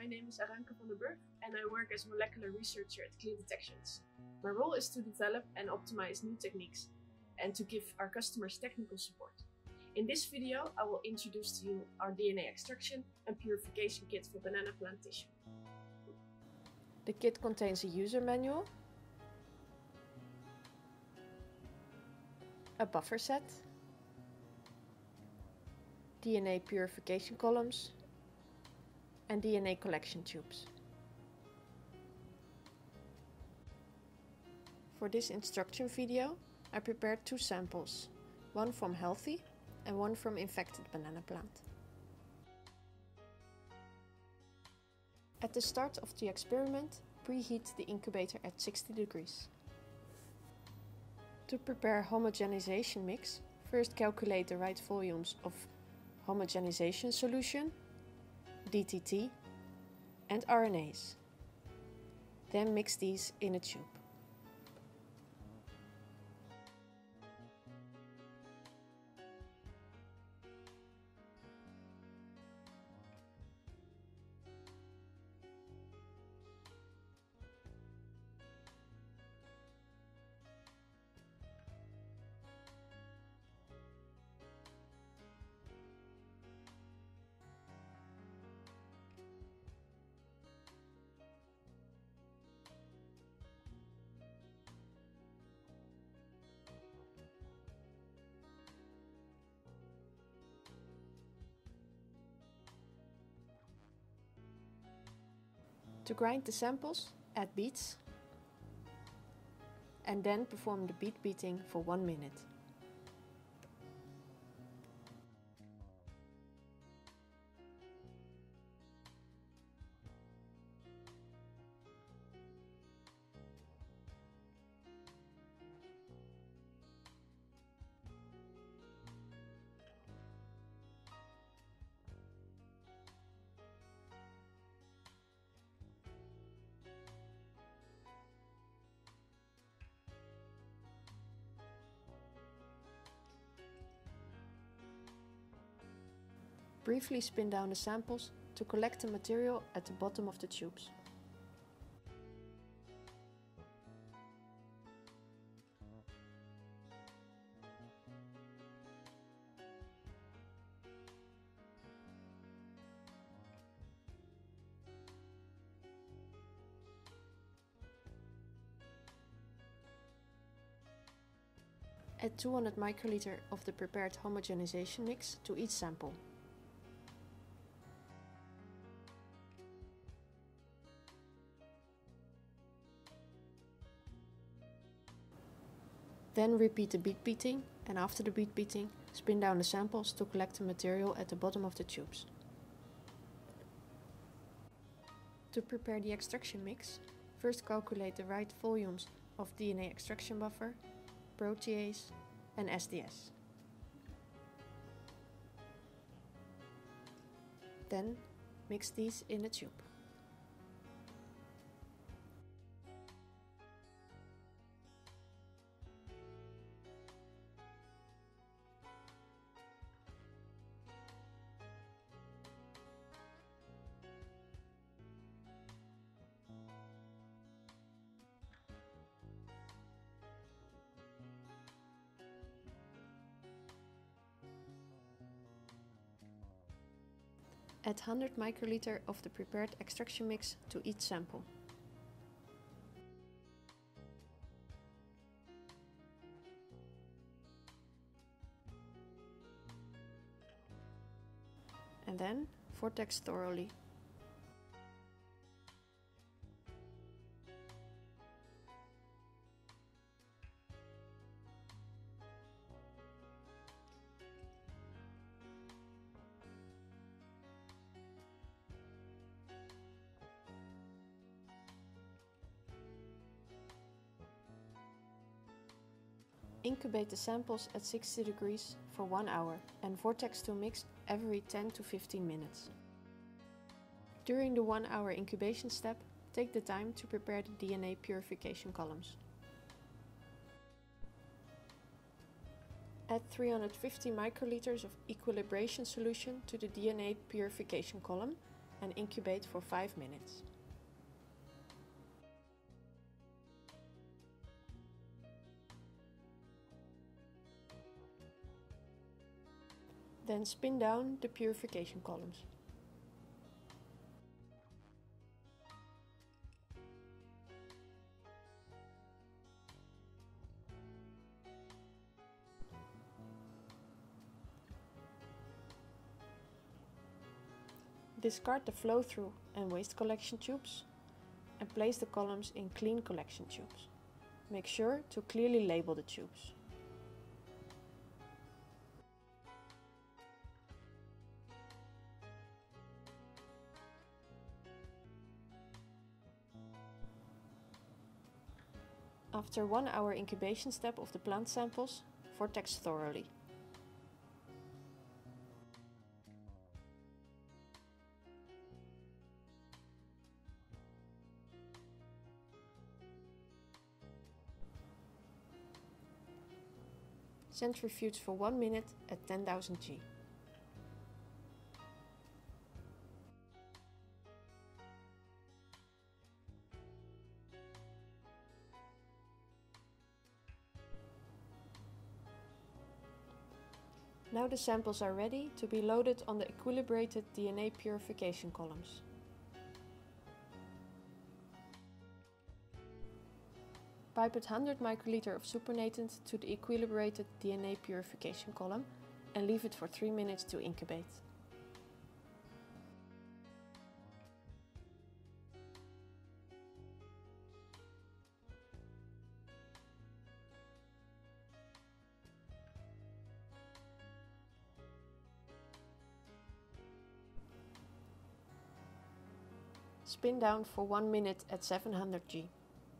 my name is Aranke van der Burg and I work as a molecular researcher at Clear Detections. My role is to develop and optimize new techniques and to give our customers technical support. In this video, I will introduce to you our DNA extraction and purification kit for banana plant tissue. The kit contains a user manual, a buffer set, DNA purification columns, and DNA collection tubes. For this instruction video, I prepared two samples, one from healthy and one from infected banana plant. At the start of the experiment, preheat the incubator at 60 degrees. To prepare homogenization mix, first calculate the right volumes of homogenization solution, DTT, and RNase. Then mix these in a tube. To grind the samples, add beets and then perform the beet beating for 1 minute. Briefly spin down the samples to collect the material at the bottom of the tubes. Add 200 microliter of the prepared homogenization mix to each sample. Then repeat the beet beating, and after the beet beating, spin down the samples to collect the material at the bottom of the tubes. To prepare the extraction mix, first calculate the right volumes of DNA extraction buffer, protease and SDS. Then mix these in a tube. Add 100 microliter of the prepared extraction mix to each sample. And then vortex thoroughly. Incubate the samples at 60 degrees for 1 hour and vortex to mix every 10 to 15 minutes. During the 1 hour incubation step, take the time to prepare the DNA purification columns. Add 350 microliters of equilibration solution to the DNA purification column and incubate for 5 minutes. Then spin down the purification columns. Discard the flow-through and waste collection tubes and place the columns in clean collection tubes. Make sure to clearly label the tubes. After 1 hour incubation step of the plant samples, vortex thoroughly. Centrifuge for 1 minute at 10,000 G. Now the samples are ready to be loaded on the equilibrated DNA purification columns. Pipette 100 microliter of supernatant to the equilibrated DNA purification column and leave it for 3 minutes to incubate. Spin down for 1 minute at 700 G.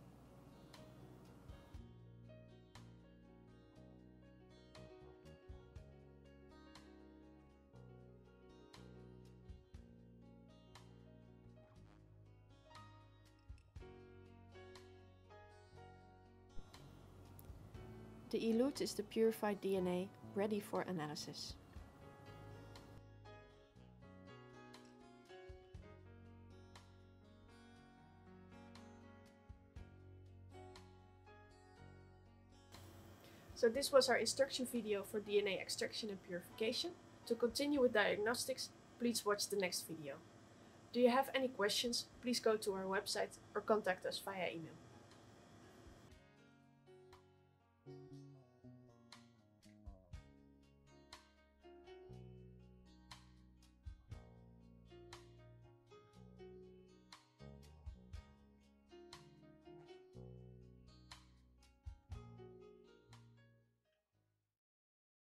The elute is the purified DNA ready for analysis. So this was our instruction video for DNA extraction and purification. To continue with diagnostics, please watch the next video. Do you have any questions? Please go to our website or contact us via email.